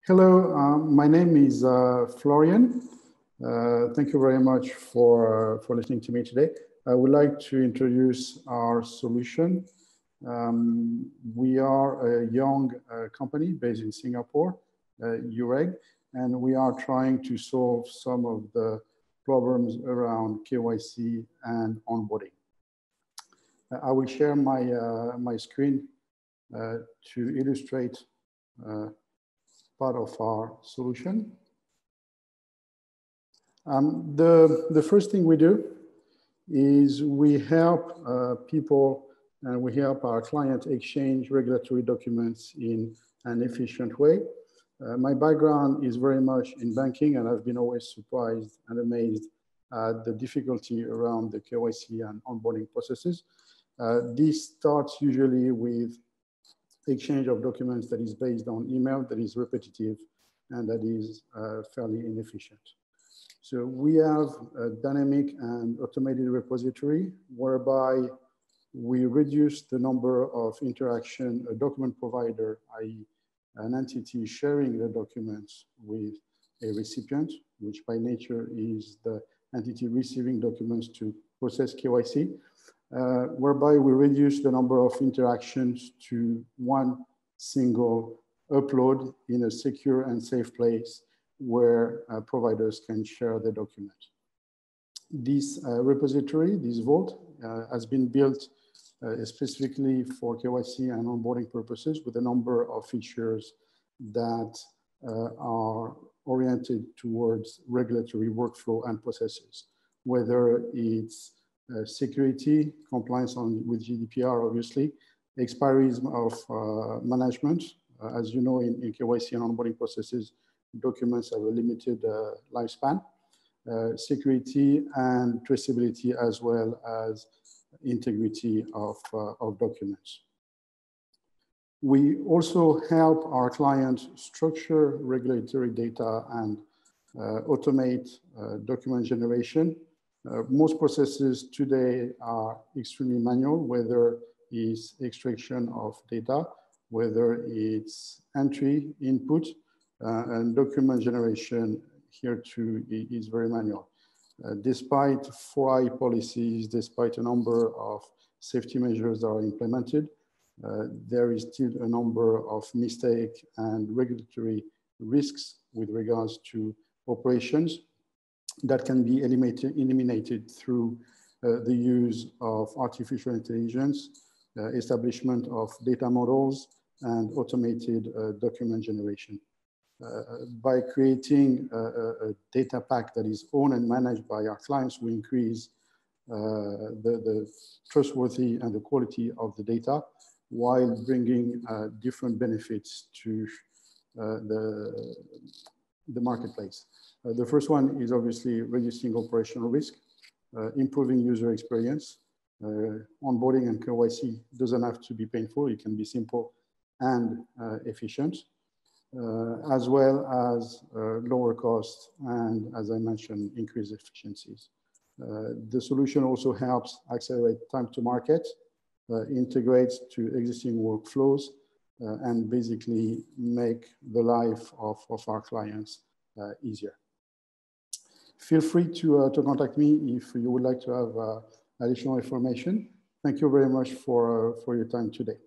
Hello, my name is Florian. Thank you very much for listening to me today. I would like to introduce our solution. We are a young company based in Singapore, UREG, and we are trying to solve some of the problems around KYC and onboarding. I will share my screen to illustrate part of our solution. The first thing we do is we help people and we help our client exchange regulatory documents in an efficient way. My background is very much in banking, and I've been always surprised and amazed at the difficulty around the KYC and onboarding processes. This starts usually with exchange of documents that is based on email, that is repetitive, and that is fairly inefficient. So we have a dynamic and automated repository whereby we reduce the number of interaction a document provider, i.e. an entity sharing the documents with a recipient, which by nature is the entity receiving documents to process KYC, whereby we reduce the number of interactions to one single upload in a secure and safe place where providers can share the document. This repository, this vault, has been built specifically for KYC and onboarding purposes with a number of features that are oriented towards regulatory workflow and processes, whether it's security, compliance with GDPR, obviously, expiries of management. As you know, in KYC and onboarding processes, documents have a limited lifespan, security and traceability, as well as integrity of documents. We also help our clients structure regulatory data and automate document generation. Most processes today are extremely manual, whether it's extraction of data, whether it's entry, input, and document generation here too is very manual. Despite 4i policies, despite a number of safety measures that are implemented, there is still a number of mistakes and regulatory risks with regards to operations that can be eliminated through the use of artificial intelligence, establishment of data models, and automated document generation. By creating a data pack that is owned and managed by our clients, we increase the trustworthy and the quality of the data while bringing different benefits to the marketplace. The first one is obviously reducing operational risk, improving user experience. Onboarding and KYC doesn't have to be painful. It can be simple and efficient, as well as lower cost and, as I mentioned, increased efficiencies. The solution also helps accelerate time to market, integrates to existing workflows, and basically make the life of our clients easier. Feel free to contact me if you would like to have additional information. Thank you very much for your time today.